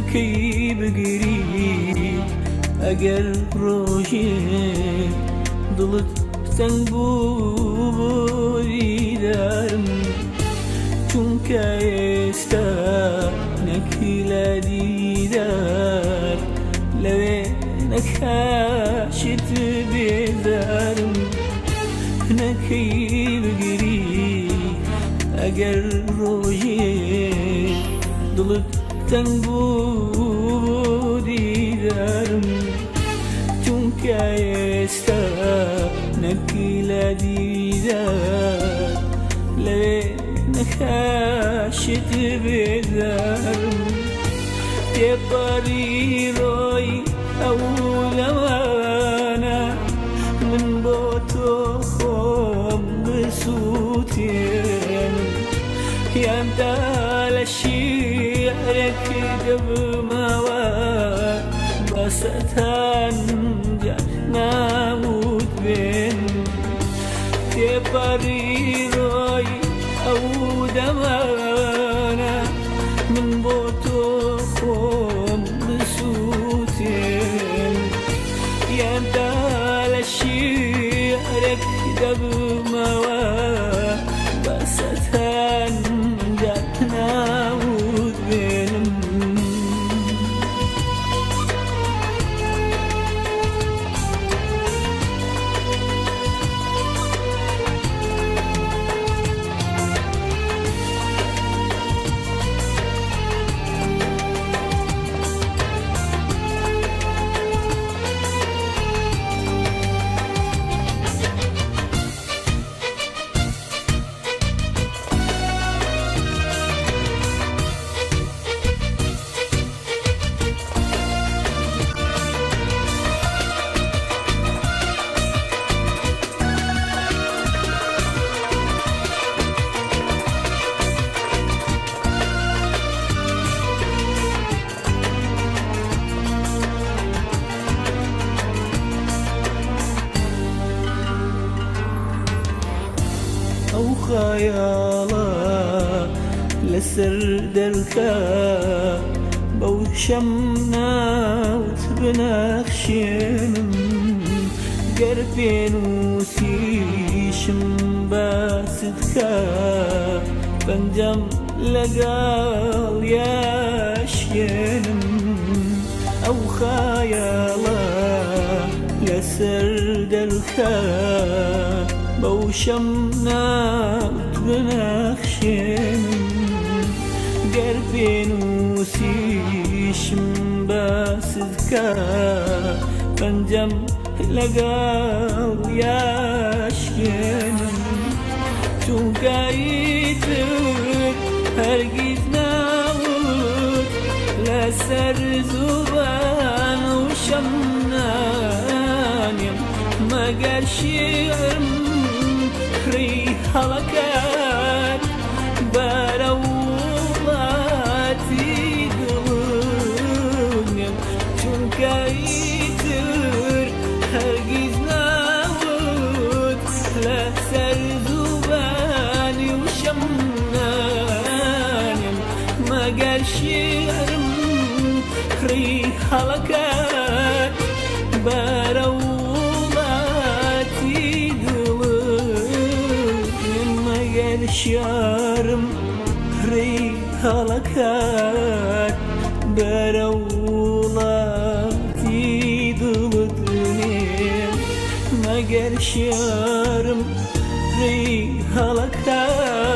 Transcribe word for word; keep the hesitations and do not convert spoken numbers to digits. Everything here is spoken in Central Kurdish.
نەکەی بگری ئەگەر ڕۆژێ دڵت تەنگ بوو بۆ دیدارم چونکە ئێستا نەکی لە دیدار لەوێ نەکاشت بێزارم نەکەی بگری ئەگەر ڕۆژێ دڵت تەنگ بوو بۆ دیدارم چونکە ئێستا نەکی لە دیدار لەوێ نەکاشت بێزارم تێپەڕی ڕۆی ئەو لەوانە من بۆ تۆ خۆم بسووتێنم یاندا لە شیعرێک دەبمەوە بەسەتان جار نابوت بێن تێپەڕی ڕۆی ئەو دەمانە من بۆ تۆ خۆم بسووتێن یاندا لە شیعرێک دەبمەوە بەسەتان جار نابوت بێنم ئەو خەیاڵە لەسەر دەرکە بەو شەم ناوت بنەخشێنم گەر پێنووسیشم باست کە پەنجەم لەگەڵ یاشێنم ئەو خەیاڵە لەسەر دەرکە بەو شەم ناوت بنەخشێنم گەر پێنووسیشم باست کە پەنجەم لەگەڵ یاشێنم چونکە ئیتر هەرگیز ناوت لەسەر زوبان و شەم نانێم مەگەر شیعرم کڕی هەڵەکات بەرە وڵاتی دڵنێم چونکە ئیتر هەرگیز ناوت لەسەر زوبانی و شەم نانێم مەگەر شیعرم کڕی هەڵەکات بەرە شیارم کڕی هەڵەکات بەرە وڵاتی دڵت نێم مەگەر شیارم کڕی هەڵەکات